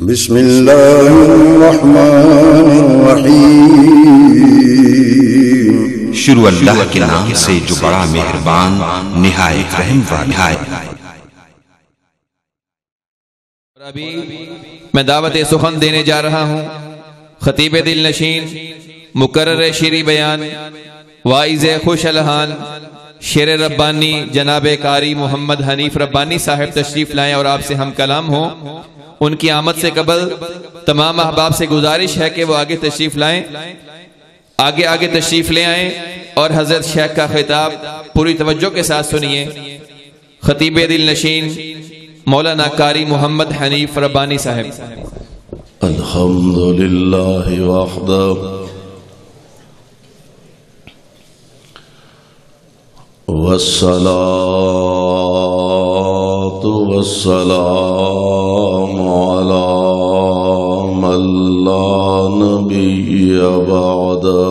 بسم اللہ الرحمن الرحیم۔ شروع اللہ کے نام سے جو بڑا مہربان نہایت رحم والا ہے۔ ابھی میں دعوت سخن دینے جا رہا ہوں خطیب دل نشین، مقرر شیریں بیان، واعظ خوش الحان، شیر ربانی جناب قاری محمد حنیف ربانی صاحب تشریف لائیں اور آپ سے ہم کلام ہوں۔ ان کی آمد سے قبل تمام احباب سے گزارش ہے کہ وہ آگے تشریف لائیں، آگے تشریف لے آئیں اور حضرت شیخ کا خطاب پوری توجہ کے ساتھ سنیے۔ خطیب دل نشین مولانا قاری محمد حنیف ربانی صاحب۔ الحمدللہ وحدہ والصلاة والسلام على من لا نبي بعده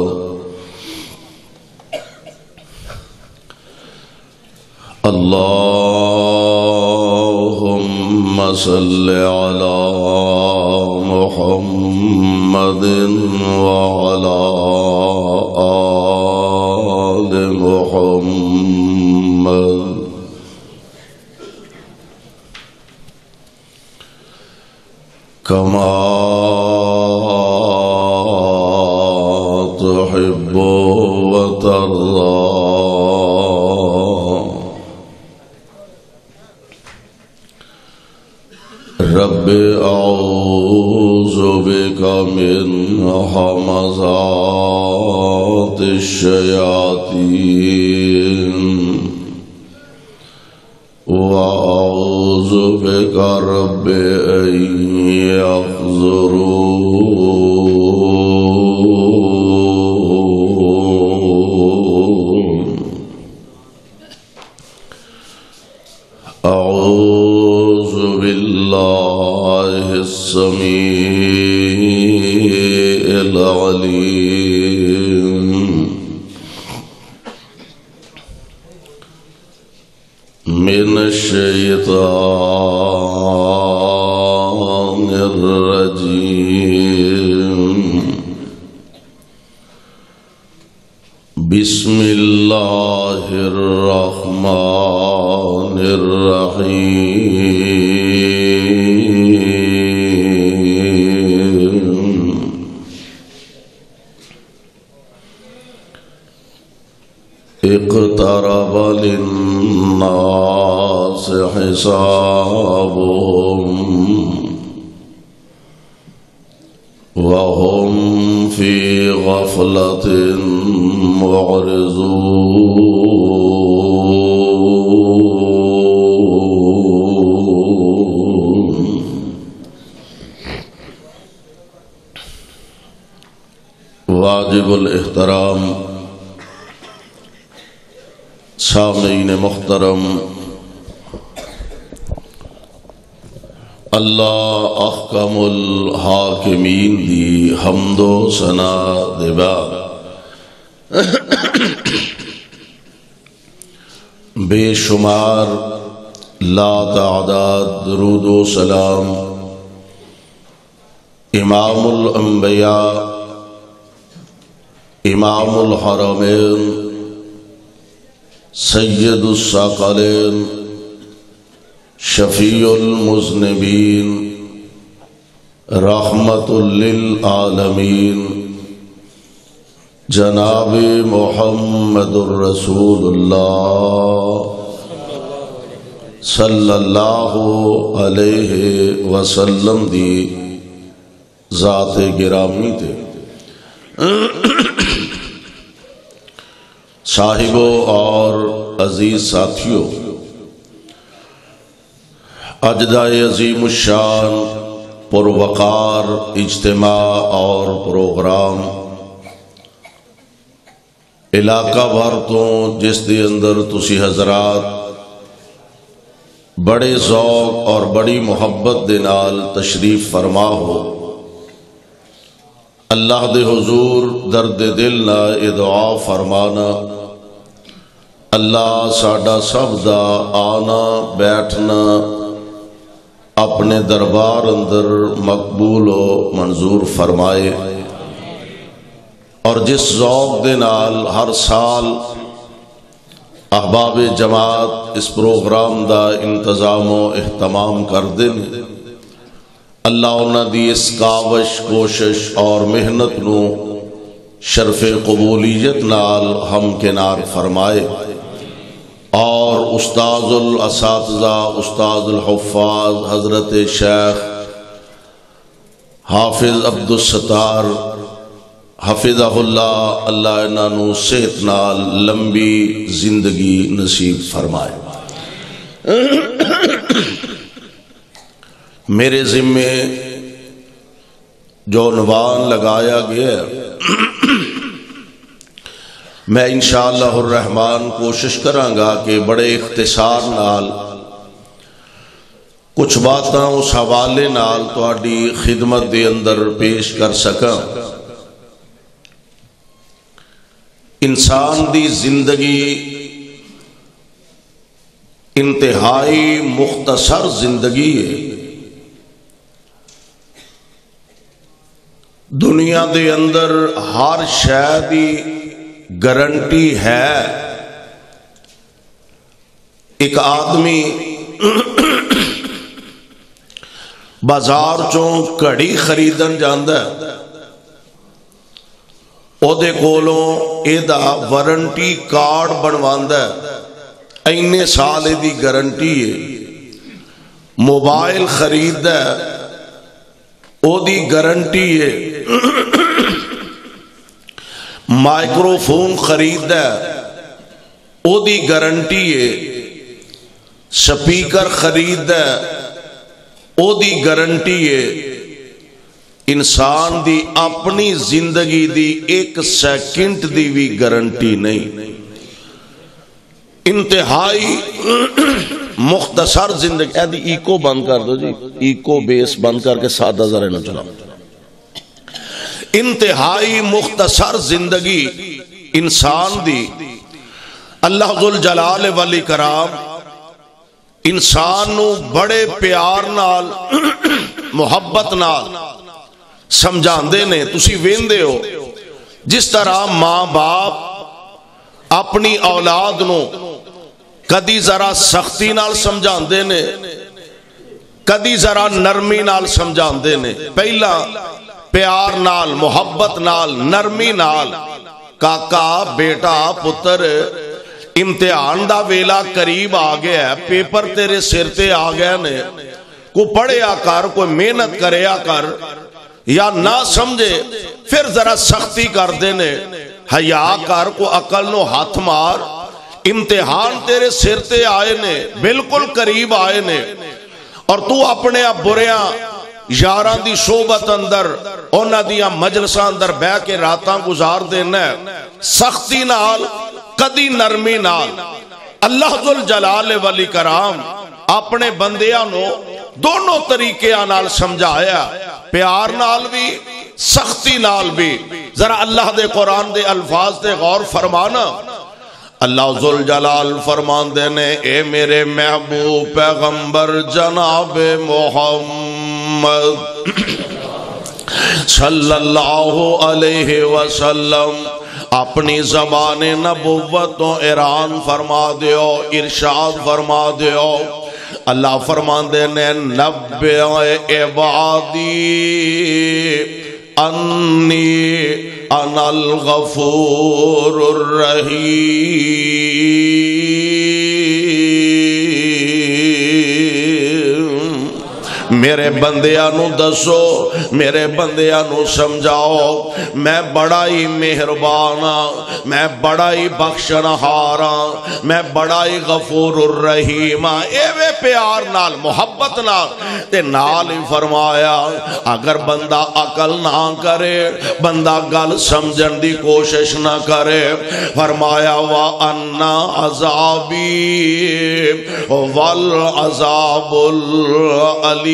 اللهم صل على محمد وعلى آل محمد كما تحب وترضى رب اعوذ بك من همزات الشياطين وأعوذ بك رب أن يحضرون أعوذ بالله السميع العليم من الشيطان الرجيم بسم الله الرحمن الرحيم اقترب للناس حسابهم وهم في غفلة معرضون واجب الاحترام سامعین محترم، اللہ احکم الحاکمین دی حمد و ثنا دبا بے شمار لا تعداد درود و سلام امام الانبیاء امام الحرمین سید الثقلین شفیع المذنبین رحمت للعالمین جناب محمد الرسول اللہ صلی اللہ علیہ وسلم دی ذات گرامی تے صاحبوں اور عزیز ساتھیوں، اجدائے عظیم الشان پروقار اجتماع اور پروگرام علاقہ بھر تو جس دے اندر تسی حضرات بڑے ذوق اور بڑی محبت دے نال تشریف فرما ہو، اللہ دے حضور درد دل نہ دعا فرمانا اللہ ساڈا سب دا آنا بیٹھنا اپنے دربار اندر مقبول و منظور فرمائے، اور جس ذوق دے نال ہر سال احباب جماعت اس پروگرام دا انتظام و اہتمام کردے نے، اللہ انہاں دی اس کاوش کوشش اور محنت نو شرف قبولیت نال ہم کنار فرمائے، اور استاذ الاساتذہ استاذ الحفاظ حضرت شیخ حافظ عبدالستار حفظہ اللہ، اللہ انہاں نو صحت نال لمبی زندگی نصیب فرمائے۔ میرے ذمے جو عنوان لگایا گیا ہے، میں انشاءاللہ الرحمن کوشش کرانگا کہ بڑے اختصار نال کچھ باتاں اس حوالے نال تہاڈی خدمت دے اندر پیش کر سکاں۔ انسان دی زندگی انتہائی مختصر زندگی ہے۔ دنیا دے اندر ہر شے دی گارنٹی ہے۔ ایک آدمی بازار چوں گھڑی خریدن جاندا ہے، او دے کولوں اے دا وارنٹی کارڈ بنواندا ہے، اینے سال دی گارنٹی ہے۔ موبائل خریددا ہے، او دی گارنٹی ہے۔ مائکرو فون خریددا ہے، او دی گارنٹی ہے۔ سپیکر خریددا ہے، او دی گارنٹی ہے۔ انسان دی اپنی زندگی دی ایک سیکنڈ دی بھی گارنٹی نہیں۔ انتہائی مختصر زندگی۔ ایدی ایکو بند کر دو جی، ایکو بیس بند کر کے سادہ ذرا نہ چلاؤ۔ انتہائی مختصر زندگی انسان دی۔ اللہ ذوالجلال والاکرام انسان نو بڑے پیار نال محبت نال سمجھاندے نے۔ تسی ویندے ہو جس طرح ماں باپ اپنی اولاد نو کدی ذرا سختی نال سمجھاندے نے، کدی ذرا نرمی نال سمجھاندے نے۔ پہلا پیار نال، محبت نال، نرمی نال، کاکا بیٹا پتر امتحان دا ویلا قریب آ گیا ہے، پیپر تیرے سر تے آ گئے نے، کو پڑھیا کر، کوئی محنت کریا کر، یا نہ سمجھے پھر ذرا سختی کر دینے، حیا کر، کو عقل نو ہاتھ مار، امتحان تیرے سر تے آئے نے، بالکل قریب آئے نے، اور تو اپنے بریاں یاراں دی صحبت اندر اونا دیاں مجلساں اندر بہ کے راتاں گزار دینا ہے، سختی نال کدی نرمی نال۔ اللہ ذوالجلال والاکرام اپنے بندیاں نو دونوں طریقے نال سمجھایا، پیار نال بھی سختی نال بھی۔ ذرا اللہ دے قرآن دے الفاظ دے غور فرمانا۔ اللہ ذوالجلال فرماندے نے، اے میرے محبوب پیغمبر جناب محمد صلی اللہ علیہ وسلم، اپنی زبان نبوت و اعلان فرما دیو، ارشاد فرما دیو۔ اللہ فرماندے نے، نبئ عبادی انی انا الغفور الرحیم۔ میرے بندیانو دسو، میرے بندیانو سمجھاؤ، میں بڑا ہی مہربانا، میں بڑا ہی بخشنہارا، میں بڑا ہی غفور الرحیم۔ ایوے پیار نال، محبت نال، تے نال ہی فرمایا اگر بندہ عقل نہ کرے، بندہ گل سمجھن دی کوشش نہ کرے، فرمایا وَأَنَّ عَذَابِي وَالْعَذَابُ الْعَلِيمُ۔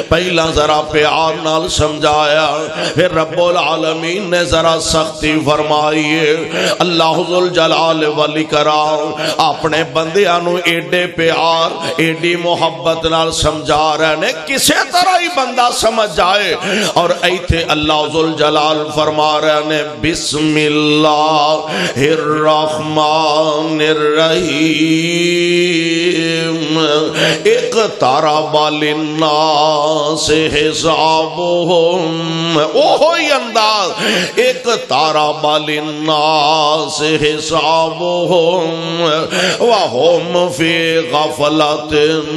پہلا ذرا پیار نال سمجھایا، پھر رب العالمین نے ذرا سختی فرمائیے۔ اللہ ذوالجلال والاکرام اپنے بندیاں نو ایڈے پیار ایڈی محبت نال سمجھا رہے نے کسے طرح ہی بندہ سمجھ جائے، اور ایتھے اللہ ذوالجلال فرما رہے نے بسم اللہ الرحمن الرحیم اقترب للناس حسابهم، اوہی انداز اقترب للناس حسابهم وهم فی غفلۃ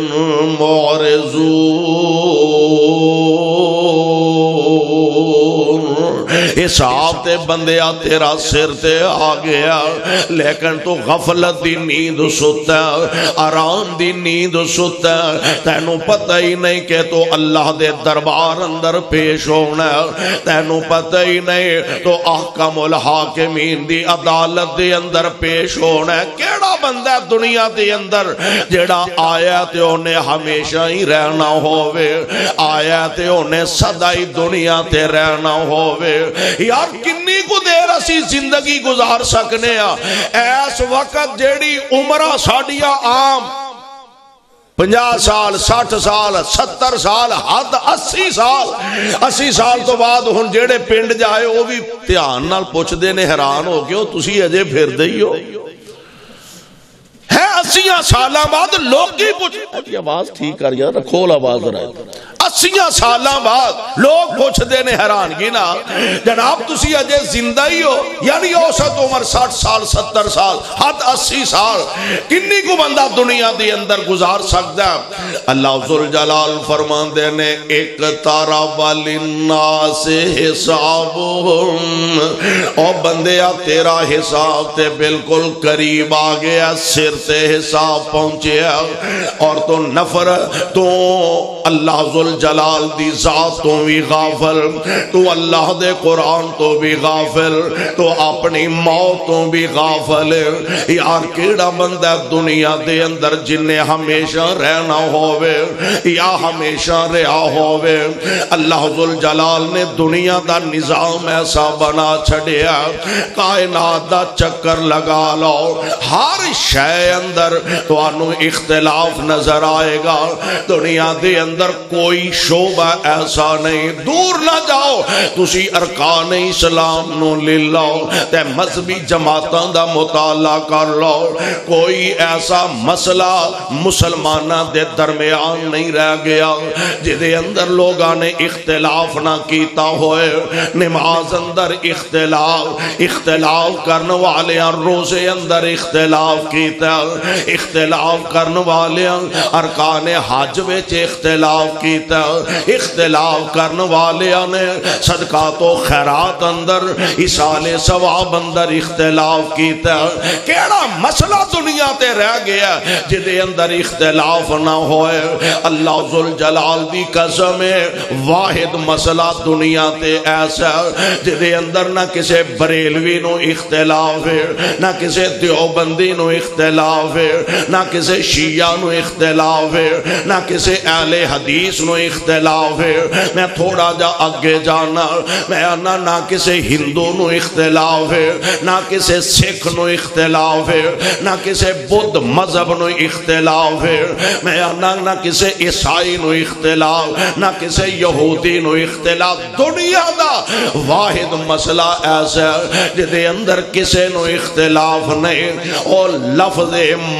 معرضون۔ حساب تے بندیا تیرا سر تے آ گیا، لیکن تو غفلت دی نیند ستا، آرام دی نیند ستا، تینوں پتہ ہی نہیں کہ تو اللہ دے دربار اندر پیش ہونا، تینوں پتہ ہی نہیں تو احکم الحاکمین دی عدالت دے اندر پیش ہونا ہے۔ کیڑا بندہ دنیا دے اندر جڑا آیا تے انہیں ہمیشہ ہی رہنا ہووے، آیا تے انہیں سدا ہی دنیا تے رہنا ہووے۔ یار کنی کو دیر اسی زندگی گزار سکنے ہیں، ایس وقت جیڑی عمرہ ساڑیا عام 50 سال 60 سال 70 سال حد 80 سال 80 سال تو بعد ہن جیڑے پنڈ جائے وہ بھی دھیان نال پوچھ دینے حیران ہو گئے ہو تسی اجے پھر دئی ہو ہے 80 سالاں بعد لوگ کی پوچھ آواز ٹھیک کر یار کھول آواز رہا 80 سالاں بعد لوگ پوچھ دینے حیرانگی نا جناب تسی اجے زندہ ہی ہو، یعنی اوسط عمر 60 سال 70 سال حد 80 سال کنی کو بندہ دنیا دی اندر گزار سکتا ہے۔ اللہ ذوالجلال فرمان دینے اقترب للناس حسابهم، او بندیا تیرا حساب تے بالکل قریب آ گیا، سر تے حساب پہنچیا، اور تو نفر تو اللہ ذوالجلال دی ذات تو بھی غافل، تو اللہ دے قرآن تو بھی غافل، تو اپنی موت تو بھی غافل۔ یار کیڑا بندہ دنیا دے اندر جنہیں ہمیشہ رہنا ہووے یا ہمیشہ رہا ہووے۔ اللہ ذوالجلال نے دنیا دا نظام ایسا بنا چھڑیا، کائنات دا چکر لگا لو ہر شے اندر تو انو اختلاف نظر آئے گا، دنیا دے اندر کوئی شعبہ ایسا نہیں، دور نہ جاؤ تسی ارکان اسلام نو لے لو تے مذہبی جماعتاں دا مطالعہ کر لو، کوئی ایسا مسئلہ مسلمانہ دے درمیان نہیں رہ گیا جدے اندر لوگاں نے اختلاف نہ کیتا ہوئے۔ نماز اندر اختلاف کرنے والے روزے اندر اختلاف کیتا، اختلاف کرنے والے ارکان حج وچ اختلاف کیتا، اختلاف کرنے والے نے صدقات و خیرات اندر ایصال ثواب اندر اختلاف کیتا۔ کیڑا مسئلہ دنیا تے رہ گیا جدے اندر اختلاف نہ ہوئے؟ اللہ ذوالجلال دی قسم ہے واحد مسئلہ دنیا تے ایسا جدے اندر نہ کسے بریلوی نو اختلاف ہے، نہ کسے دیوبندی نو اختلاف ہے، نہ کسے شیعہ نو اختلاف ہے، نہ کسے اہل حدیث نو اختلاف ہے۔ میں تھوڑا جا اگے جانا میں نہ کسے ہندو نو اختلاف ہے، نہ کسے سکھ نو اختلاف ہے، نہ کسے بدھ مذہب نو اختلاف ہے، میں نہ کسے عیسائی نو اختلاف، نہ کسے یہودی نو اختلاف۔ دنیا دا واحد مسئلہ ایسا جدے اندر کسے نو اختلاف نہیں، اور لفظ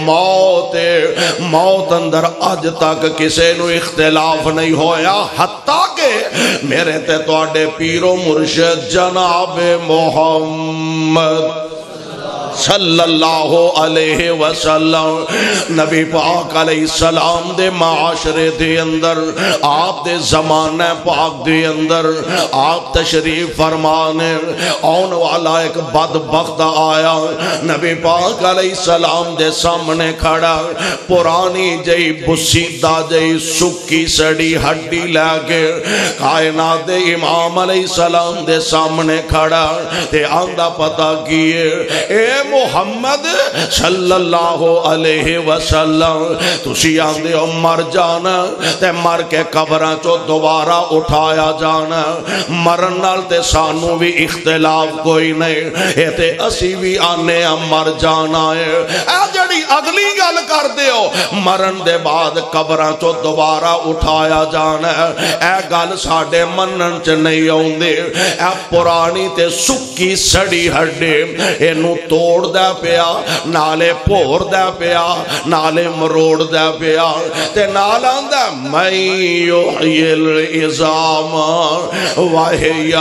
موت اندر آج تک کسے نو اختلاف نہیں ہویا، حتیٰ کہ میرے تے تواڈے پیر و مرشد جناب محمد صلی اللہ علیہ وسلم نبی پاک علیہ السلام دے معاشرے دے اندر آپ دے زمانہ پاک دے اندر آپ تشریف فرمانے آن والا ایک بدبخت آیا نبی پاک علیہ السلام دے سامنے کھڑا پرانی جئی بسیدہ جئی سکی سڑی ہڈی لگے کائنات دے امام علیہ السلام دے سامنے کھڑا تے آندہ پتہ کیے اے محمد صلی اللہ علیہ وسلم تسی آندے ہو مر جانا تے مر کے قبراں چو دوبارہ اٹھایا جانا مرن نال تے سانو بھی اختلاف کوئی نہیں اے تے اسی بھی آنے مر جانا ہے اے جڑی اگلی گل کر دے ہو مرن دے بعد قبراں چو دوبارہ اٹھایا جانا ہے اے گل ساڈے منن چ نہیں آوندے اے پرانی تے سکی سڑی ہڈے اینو توڑ دے پیا نالے پور دے پیا نالے مروڑ دے پیا تے نال آندا میں یحیی العظام وہی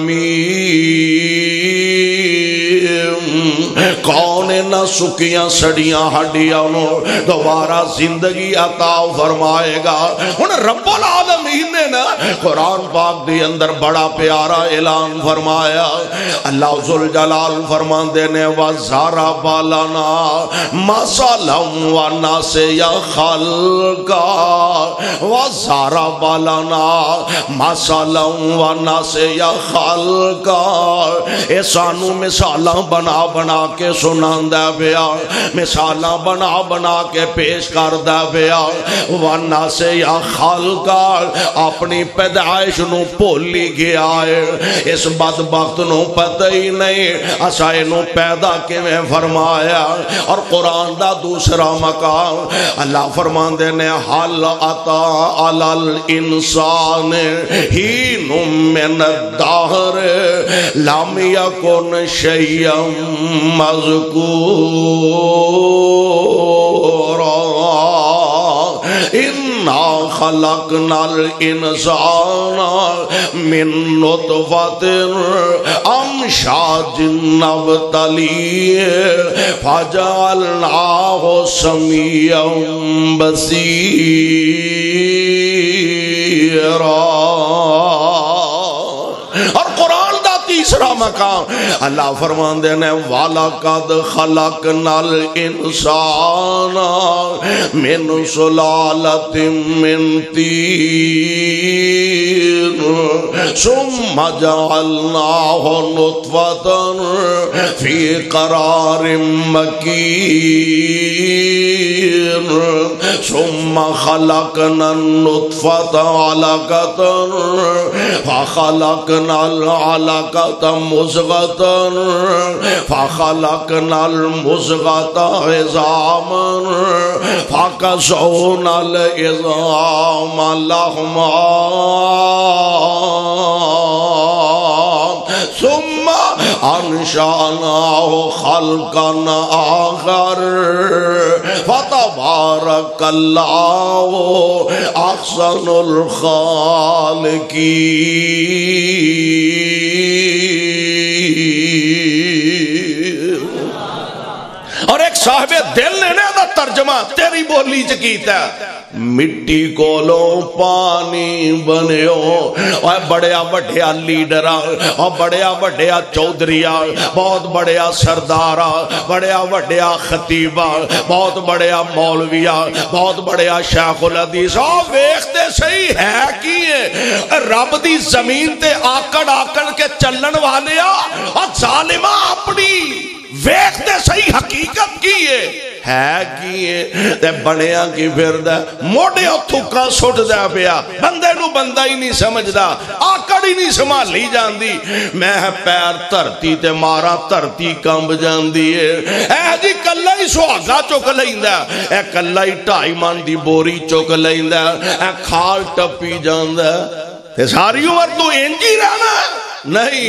کون نہ سکیاں سڑیاں ہڈیاں نو دوبارہ زندگی عطا فرمائے گا ہن رب العالمین نے نا قرآن پاک دی اندر بڑا پیارا اعلان فرمایا اللہ ذوالجلال فرماندے نے وَضَرَبَ لَنَا مَثَلًا وَنَسِیَ خَلْقَهُ وَضَرَبَ لَنَا مَثَلًا وَنَسِیَ خَلْقَهُ اے سانو مثالاں بنا بنا کے سناندا پیا مثالاں بنا بنا کے پیش کردا پیا وَنَسِیَ خَلْقَهُ اپنی پیدائش نو بھولی گیا ہے اس بدبخت نو پتہ ہی نہیں اسا اینو پیدا کیویں فرمایا اور قرآن دا دوسرا مقام اللہ فرماندے نے حل عطا علی الانسان حین من الدہر لم یکن شیئا مذکورا انا خلقنا الانسان من نطفت امشاج نبتلیہ فجعلناہ سمیعا بصیرا اور قرآن دا تیسرا مقام اللہ فرماندے نے وَلَقَدْ خَلَقْنَا الْإِنسَانَ مِنْ سُلَالَةٍ مِّن طِينٍ ثُمَّ جَعَلْنَاهُ نُطْفَةً فِي قَرَارٍ مَّكِينٍ ثُمَّ خَلَقْنَا النُّطْفَةَ عَلَقَةً فَخَلَقْنَا الْعَلَقَةَ مُضْغَةً فَخَلَقْنَا الْمُضْغَةَ عِظَامًا فَكَسَوْنَا الْعِظَامَ لَحْمًا ثم انشأناه خلقا آخر فتبارك الله احسن الخالقين اور ایک صاحب دل نے نا دا ترجمہ تیری بولی چ کیتا مٹی کولوں پانی بنیو اور بڑیا بڑیا لیڈرہ اور بڑیا بڑیا چودھریہ بہت بڑیا سردارہ بڑیا بڑیا خطیبہ بہت بڑیا مولویہ بہت بڑیا شیخ الحدیث اور ویختے صحیح ہے کیے رب دی زمین تے آکڑ آکڑ کے چلن والے اور ظالمہ اپنی ویختے صحیح حقیقت کیے ہے کیے تے بنیا کی پھر دے موڑے تھکا سٹ دے پیا بندے نو بندہ ہی نہیں سمجھ دا آکڑ ہی نہیں سمالی جان دی میں پیر ترتی تے مارا ترتی کمب جان دی اے جی کلہ ہی سواگا چک لائندہ اے کلہ ہی ٹائی مان دی بوری چک لائندہ اے کھال ٹپی جان دے تے ساری عمر تو انجی رہنا نہیں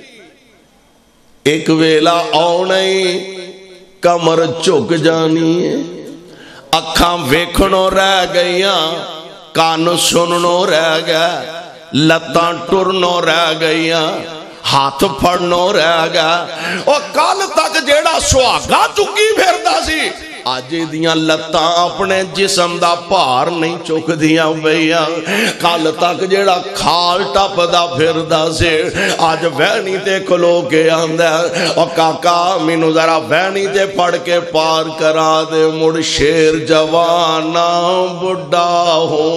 ایک ویلا آنائی کمر چک جانی ہے اکھاں ویکھنوں رہ گئیاں کان سننوں رہ گیا لتاں ٹرنوں رہ گئیاں ہاتھ پھڑنوں رہ گیا اور کل تک جیڑا سواگا چکی پھردا سی آج دیاں لتاں اپنے جسم دا پار نہیں چک دیاں بھئیاں کل تک جیڑا کھال ٹپ دا پھر دا سے آج وینی تے کھلو کے آندہ اور کاکا مینو ذرا وینی تے پڑھ کے پار کرا دے مڑ شیر جوانا بڑھا ہو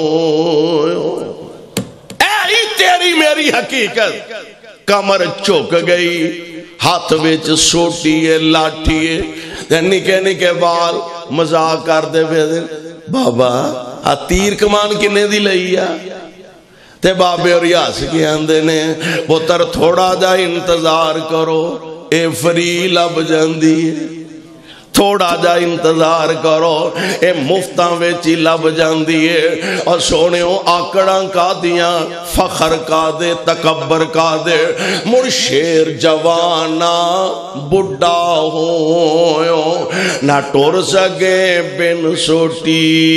اے ہی تیری میری حقیقت کمر چک گئی ہاتھ وچ سوٹی ہے لاٹھی ہے نکے نکے بال مزاق کر دے پہ بابا آ تیر کمان کنے دی لئی آ تے بابے اور یاس کی آندے نے پتر تھوڑا جا انتظار کرو اے فری لب جاندی ہے تھوڑا جا انتظار کرو اے مفتاں ویچی لب جاندی ہے اور سونےوں آکڑاں کا دیاں فخر کا دے تکبر کا دے مر شیر جوانا بڑھا ہویوں نہ ٹور سکے بن سوٹی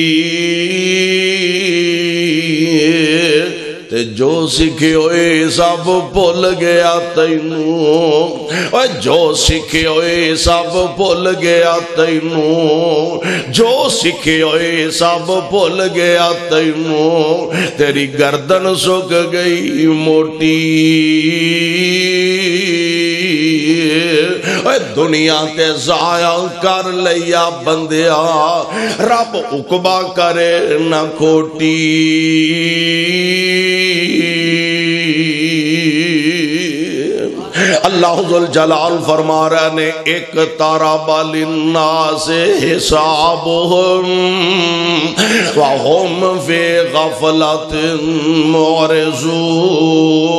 تے جو سکھے ہوئے سب بھول گیا تینوں جو سکھے ہوئے سب بھول گیا تینوں جو سکھے ہوئے سب بھول گیا تینوں تیری گردن سک گئی موٹی دنیا تے ضائع کر لیا بندیا رب عقبہ کرے نہ کھوٹی اللہ ذوالجلال فرما رہے نے ایک طرب للناس حسابهم وهم فی غفلت معرضون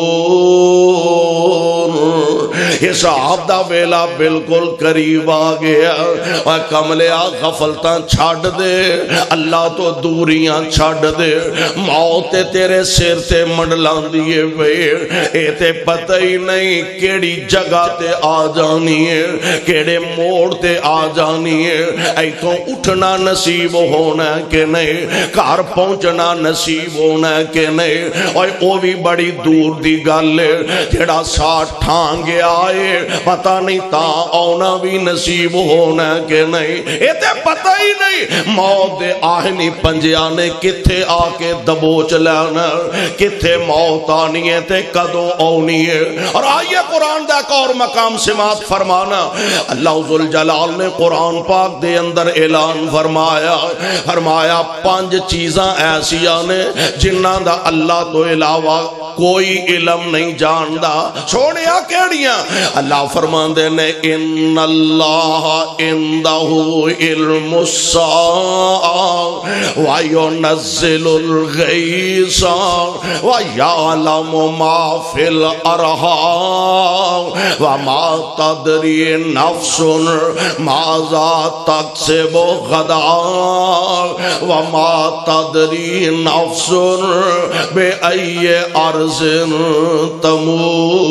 حساب دا ویلا بالکل قریب آ گیا اور کملیا غفلتاں چھاڑ دے اللہ تو دوریاں چھاڑ دے موت تیرے سر تے منڈلان دیے وے اے تے پتہ ہی نہیں کیڑی جگہ تے آ جانی ہے کیڑے موڑ تے آ جانی ہے ایتھوں اٹھنا نصیب ہونا ہے کہ نہیں گھر پہنچنا نصیب ہونا ہے کہ نہیں اور وہ بھی بڑی دور دی گل ہے جڑا ساتھ ٹھانگے آئے پتہ نہیں تا آنا بھی نصیب ہونا ہے کہ نہیں اے تے پتہ ہی نہیں موت دے آہنی پنجیاں نے کتھے آ کے دبوچ لینا کتھے موت آنی ہے تے کدوں آنی ہے اور آئیے قرآن دا ایک اور مقام سماعت فرمانا اللہ ذوالجلال نے قرآن پاک دے اندر اعلان فرمایا 5 چیزاں ایسیاں نے جنہاں دا اللہ تو علاوہ کوئی علم نہیں جاندا چھوڑیا کیڑیاں اللہ فرماندے نے ان اللہ عندہ علم الساعہ وینزل الغیث ویعلم ما فی الارحام وما تدری نفس ماذا تکسب غدا وما تدری نفس بے ای ارض تموت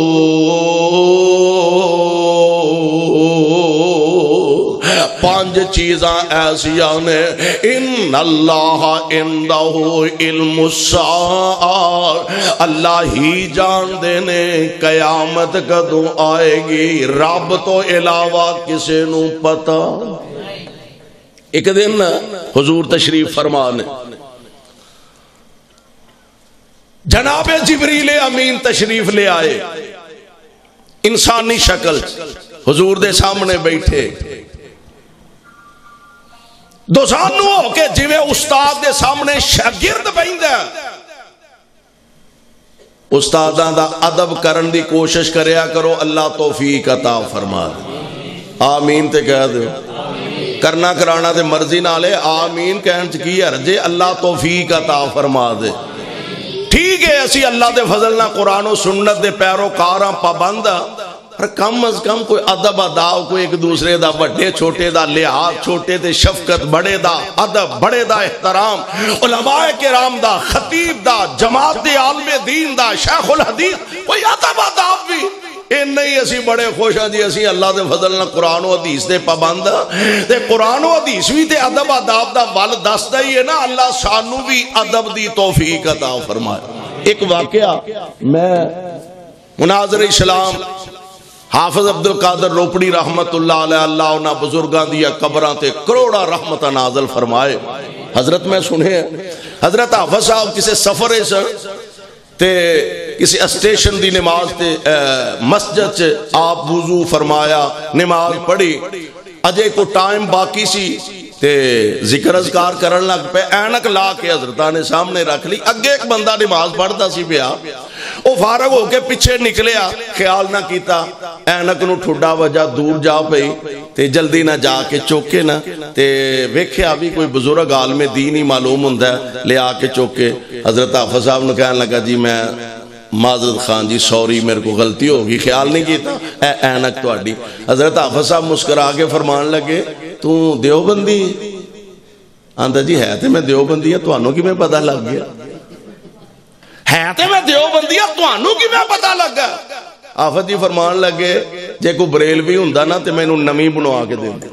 5 چیزاں ایسیاں نے ان اللہ عندہ علم الساعہ اللہ ہی جان دینے قیامت کدوں آئے گی رب تو علاوہ کسے نو پتا ایک دن حضور تشریف فرمانے جناب جبریل امین تشریف لے آئے انسانی شکل حضور دے سامنے بیٹھے دوسانو ہو کے جویں استاد دے سامنے شاگرد بیندہ استاداں دا ادب کرن دی کوشش کریا کرو اللہ توفیق عطا فرما دے آمین تے کہہ دے کرنا کرانا تے مرضی نالے آمین کہن چکی ارجے اللہ توفیق عطا فرما دے ٹھیک ہے اسی اللہ دے فضل نہ قرآن و سنت دے پیروکاراں پابندہ اور کم از کم کوئی ادب اداؤ کوئی ایک دوسرے دا بڑے چھوٹے دا لحاظ چھوٹے دے شفقت بڑے دا ادب بڑے دا احترام علماء کرام دا خطیب دا جماعت دے عالم دین دا شیخ الحدیث کوئی ادب اداب بھی اے نہیں اسی بڑے خوش ہیں جی اسی اللہ دے فضل نہ قرآن و حدیث دے پابند تے قرآن و حدیث بھی تے ادب اداب دا ول دستا ہی ہے نا اللہ سانو بھی ادب دی توفیق عطا فرمائے ایک واقعہ میں مناظر اسلام حافظ عبدالقادر روپڑی رحمت اللہ علیہ اللہ انہا بزرگاں دیا قبران تے کروڑا رحمت نازل فرمائے حضرت میں سنے حضرت حافظ صاحب کسی سفر ہے سر تے کسی اسٹیشن دی نماز تے مسجد سے آپ وضو فرمایا نماز پڑھی اجے کو ٹائم باقی سی تے ذکر اذکار کرن لگ پہ اینک لا کے حضرتاں نے سامنے رکھ لی اگے ایک بندہ نماز پڑھتا سی پیا وہ فارغ ہو کے پیچھے نکلیا، خیال نہ کیتا اینک نو ٹھڈا وجہ دور جا پئی تے جلدی نہ جا کے چوکے نہ تے ویکھیا بھی کوئی بزرگ عالم دین ہی معلوم ہوندا ہے، لے آ کے چوکے حضرت حافظ صاحب نے کہنے لگا جی میں معذرت خان جی سوری میرے کو غلطی ہوگی، خیال نہیں کیتا اے اینک تہاڈی۔ حضرت حافظ صاحب مسکرا کے فرمان لگے تو دیوبندی؟ آندا جی ہے تے میں دیوبندی ہاں، تانوں کیویں پتہ لگ گیا؟ ہے تے میں دیوبندی ہاں، تانوں کیویں پتہ لگ گیا؟ حافظ جی فرمان لگے جے کوئی بریلوی ہوندا نا تے مینوں نویں بنوا کے دیندے،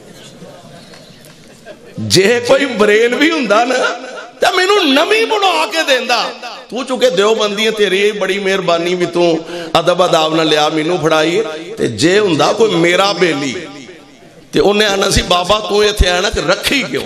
جے کوئی بریلوی ہوندا نا تے مینوں نویں بنوا کے دیندا، تو چونکہ دیوبندی ہے تیری بڑی مہربانی بھی تو ادب اداب نہ لیا مینوں پھڑائی، تے جے ہوندا کوئی میرا بیلی تے انہیں آنا سی بابا تو ایتھے آنا کہ رکھی کیوں،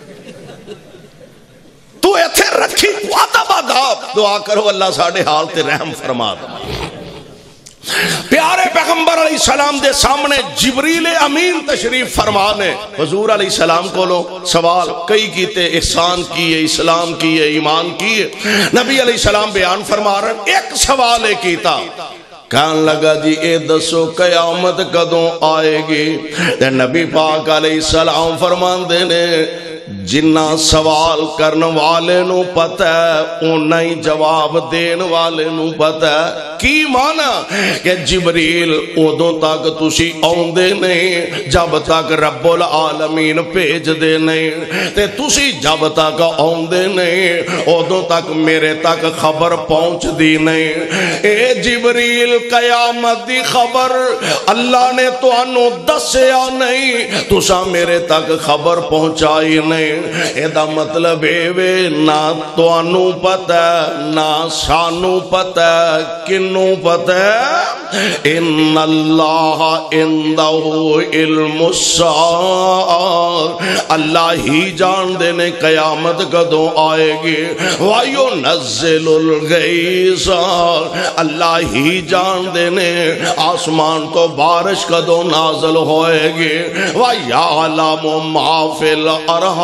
تو ایتھے رکھی ادب اداب، دعا کرو اللہ ساڑھے حال تے رحم فرما دے۔ پیارے پیغمبر علیہ السلام دے سامنے جبریل امین تشریف فرمانے، حضور علیہ السلام کو لو سوال کئی کیتے، احسان کیے، اسلام کیے، ایمان کیے، نبی علیہ السلام بیان فرما رہے ایک سوال ہے کیتا، کہنے لگا جی اے دسو قیامت کدوں آئے گی؟ تے نبی پاک علیہ السلام فرمان دینے جنہ سوال کرن والے نو پتہ ہے اونا ہی جواب دین والے نو پتہ ہے۔ کی معنی کہ جبریل ادوں تک تسی آؤندے نہیں جب تک رب العالمین بھیج دے نہیں، تے تسی جب تک آؤندے نہیں ادوں تک میرے تک خبر پہنچ دی نہیں۔ اے جبریل قیامت دی خبر اللہ نے تو انو دسیا نہیں، تسا میرے تک خبر پہنچائی نہیں، ایدہ مطلب ایوے نہ تو انو پتہ نہ سانو پتہ کنو پتہ ان اللہ اندہ علم الساعہ، اللہ ہی جان دینے قیامت کدوں آئے گی، وَيُنَزِّلُ الْغَيْثَ، اللہ ہی جان دینے آسمان تو بارش کدوں نازل ہوئے گی، وَيَعْلَمُ مَا فِي الْأَرْحَامِ،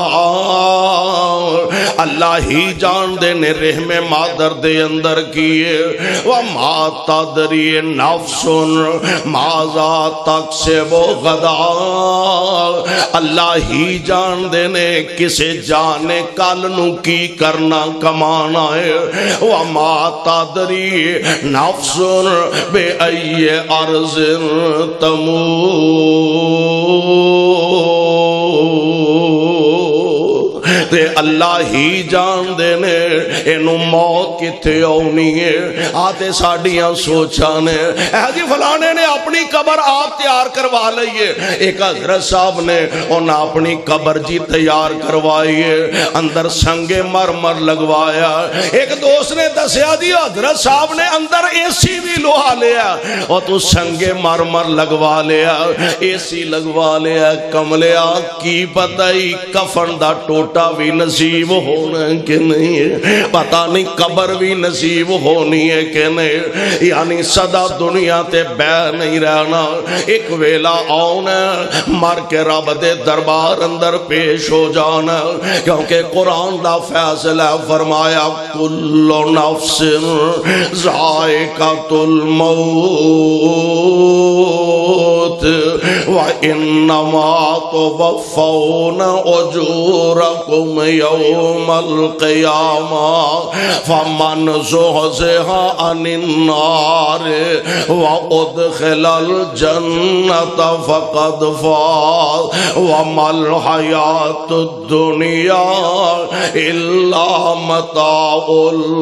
اللہ ہی جان دینے رحم مادر دے اندر کیے، وَمَا تَدْرِي نَفْسٌ مَاذَا تَكْسِبُ غَدًا، اللہ ہی جان دینے کسے جانے کل نو کی کرنا کمانا ہے، وَمَا تَدْرِي نَفْسٌ بِأَيِّ أَرْضٍ تَمُوتُ، تے اللہ ہی جان دینے انو موت کتے آنی ہے، آتے ساڑیاں سوچانے جی فلانے نے اپنی قبر آپ تیار کروا لئیے، ایک حضرت صاحب نے انہا اپنی قبر جی تیار کروائیے، اندر سنگ مرمر لگوایا، ایک دوست نے دسیا جی حضرت صاحب نے اندر اے سی بھی لوہا لیا اور تو سنگ مرمر لگوا لیا، اے سی لگوا لیا، کملیا کی پتہ ہی کفن دا ٹوٹا بھی نصیب ہونا ہے کہ نہیں ہے، پتہ نہیں قبر بھی نصیب ہونی ہے کہ نہیں، یعنی صدا دنیا تے بے نہیں رہنا، ایک ویلا آنا مر کے رب دے دربار اندر پیش ہو جانا، کیونکہ قرآن دا فیصلہ فرمایا کل نفس ذائقۃ الموت وَإِنَّمَا تُوَفَّوْنَ أُجُورَكُمْ يَوْمَ الْقِيَامَةِ فَمَنْ زُحْزِحَ عَنِ النَّارِ وَأُدْخِلَ الْجَنَّةَ فَقَدْ فَازَ وَمَا الْحَيَاةُ الدُّنْيَا إِلَّا مَتَاعُ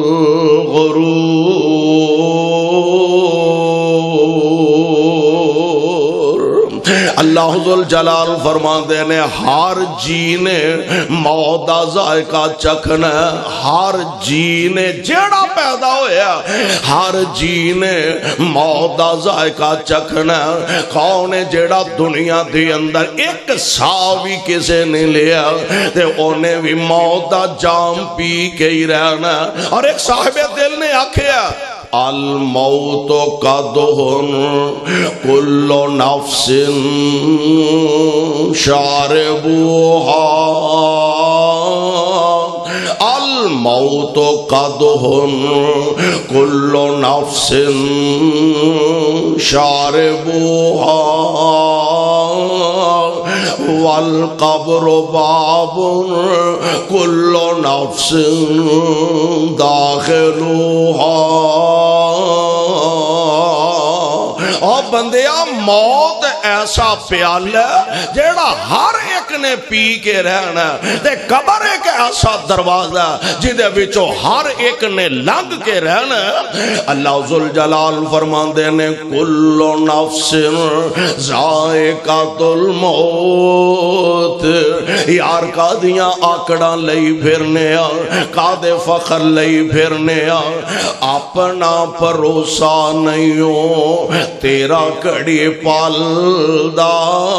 الْغُرُورِ۔ اللہ ذو جلال فرما دینے ہر جی نے موت دا ذائقہ چکھنا، ہر جی نے جیڑا پیدا ہویا ہر جی نے موت دا ذائقہ چکھنا، کون ہے جیڑا دنیا دے اندر ایک سا بھی کسے نہیں لیا تے انہیں بھی موت دا جام پی کے ہی رہنا، اور ایک صاحب دل نے آکھیا الموت قدہن کل نفس شاربوہا، الموت قدح كل نفس شاربها والقبر باب كل نفس داخلها۔ اور بندیا موت ایسا پیالہ جیڑا ہر ایک نے پی کے رہنا تے قبر ایک ایسا دروازہ جدے وچوں ہر ایک نے لنگ کے رہنا۔ اللہ ذوالجلال فرماندے نے کل نفس ذائقۃ الموت۔ یار کا دیاں آکڑاں لئی پھرنے کا دے فخر لئی پھرنے اپنا بھروسہ نہیں ہو تیرا کڑی پالدا،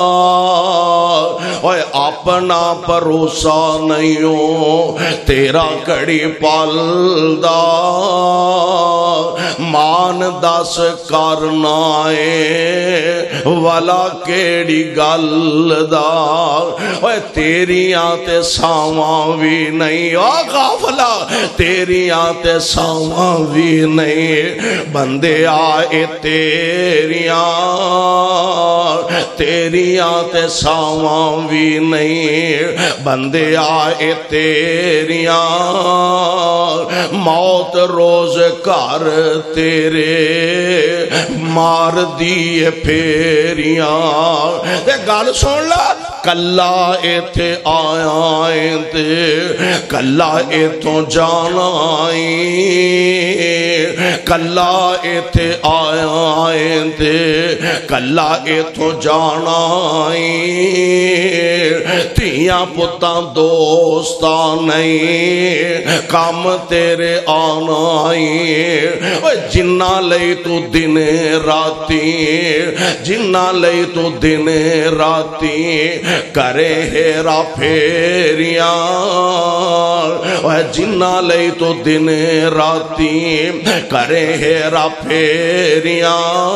اوے اپنا بھروسہ نہیں ہو تیرا کڑی پالدا۔ مان دس کرنا ہے والا کیڑی گل دا، اوے تیریاں تے ساواں بھی نہیں، او غافلا تیریاں تے ساواں بھی نہیں، بندے آئے تیریاں تے ساواں بھی نہیں، بندے آئے تیریاں موت روز کر تیرے مار دیے پھیریاں۔ تے گل سن لا کلا ایتھے آیا تے کلا ایتھوں جانا، کلا ایتھے آیا تے کلا ایتھوں جانا، تیاں پتاں دوستاں نہیں کام تیرے آنا، جنہ لئی تو دن راتی جنہ لئی تو دن راتی کرے ہیرا پھیریاں، جنہ لئی تو دن راتی کرے ہیرا پھیریاں،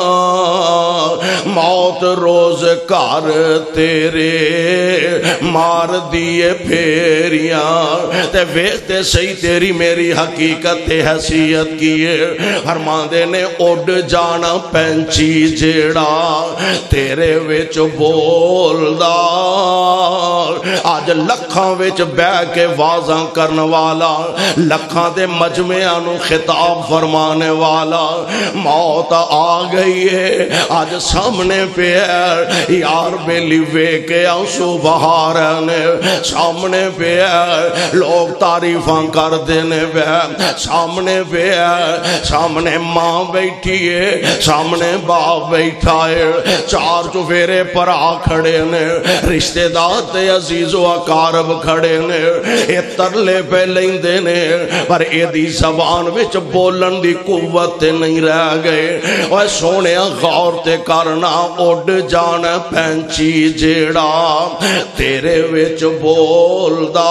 موت روز کر تیرے مار دیے پھیریاں۔ تے ویختے صحیح تیری میری حقیقت حیثیت کیے، فرماندے نے اڈ جانا پینچی جیڑا تیرے وچ بولدا، آج لکھاں وچ بہ کے واضح کرن والا، لکھاں دے مجمعہ نو خطاب فرمانے والا، موت آ گئی ہے آج سامنے پہ ہے، یار بیلی وے کے آنسو بہا رہنے سامنے پہ ہے، لوگ تعریفاں کر دینے پہ سامنے پہ ہے، سامنے ماں بیٹھی ہے، سامنے باپ بیٹھا ہے، چار چفیرے پر آ کھڑے نے، رشتہ دار تے عزیز و اقارب کھڑے نے، اے ترلے پہ لیندے نے، پر اے دی زبان وچ بولن دی قوت نہیں رہ گئے۔ اوہ سونے غور تے کرنا اڈ جان پینچی جیڑا تیرے وچ بولدا،